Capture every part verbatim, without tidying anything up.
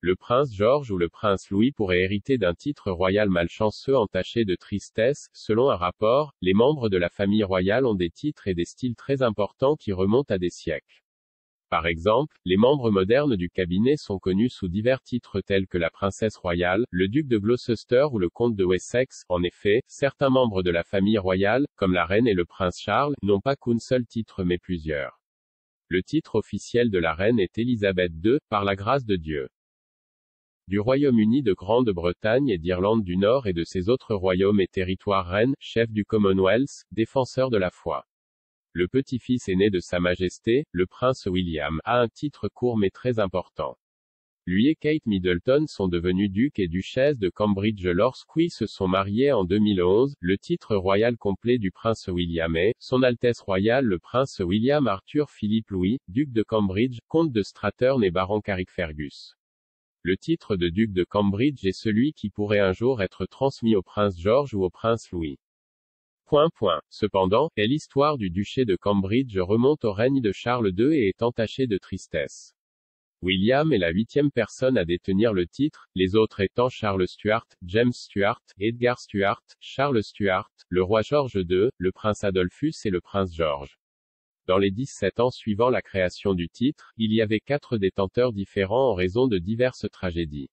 Le prince George ou le prince Louis pourrait hériter d'un titre royal malchanceux entaché de tristesse. Selon un rapport, les membres de la famille royale ont des titres et des styles très importants qui remontent à des siècles. Par exemple, les membres modernes du cabinet sont connus sous divers titres tels que la princesse royale, le duc de Gloucester ou le comte de Wessex. En effet, certains membres de la famille royale, comme la reine et le prince Charles, n'ont pas qu'un seul titre mais plusieurs. Le titre officiel de la reine est Élisabeth deux, par la grâce de Dieu. Du Royaume-Uni de Grande-Bretagne et d'Irlande du Nord et de ses autres royaumes et territoires reine, chef du Commonwealth, défenseur de la foi. Le petit-fils aîné de Sa Majesté, le prince William, a un titre court mais très important. Lui et Kate Middleton sont devenus ducs et duchesses de Cambridge lorsqu'ils se sont mariés en deux mille onze. Le titre royal complet du prince William est, Son Altesse royale le prince William Arthur Philippe Louis, duc de Cambridge, comte de Strathern et baron Carrickfergus. Le titre de duc de Cambridge est celui qui pourrait un jour être transmis au prince George ou au prince Louis. Point, point. Cependant, et l'histoire du duché de Cambridge remonte au règne de Charles deux et est entachée de tristesse. William est la huitième personne à détenir le titre, les autres étant Charles Stuart, James Stuart, Edgar Stuart, Charles Stuart, le roi George deux, le prince Adolphus et le prince George. Dans les dix-sept ans suivant la création du titre, il y avait quatre détenteurs différents en raison de diverses tragédies.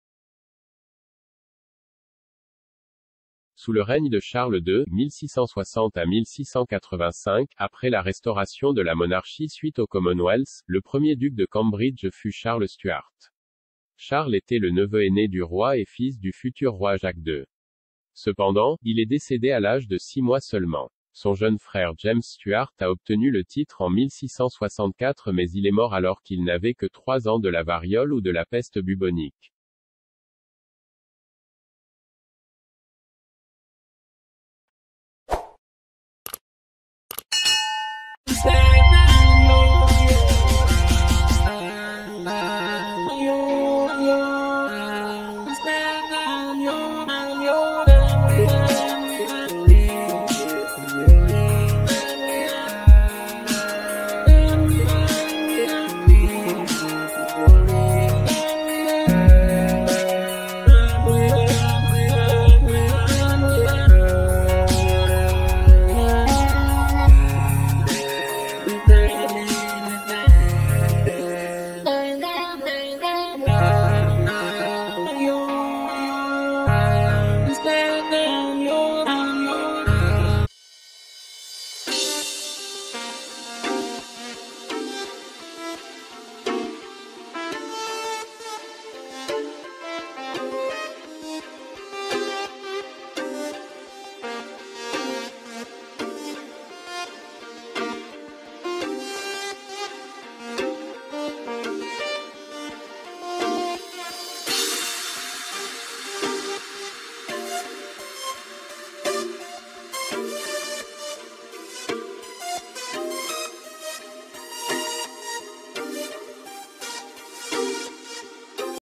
Sous le règne de Charles deux, mille six cent soixante à mille six cent quatre-vingt-cinq, après la restauration de la monarchie suite au Commonwealth, le premier duc de Cambridge fut Charles Stuart. Charles était le neveu aîné du roi et fils du futur roi Jacques deux. Cependant, il est décédé à l'âge de six mois seulement. Son jeune frère James Stuart a obtenu le titre en mille six cent soixante-quatre mais il est mort alors qu'il n'avait que trois ans de la variole ou de la peste bubonique.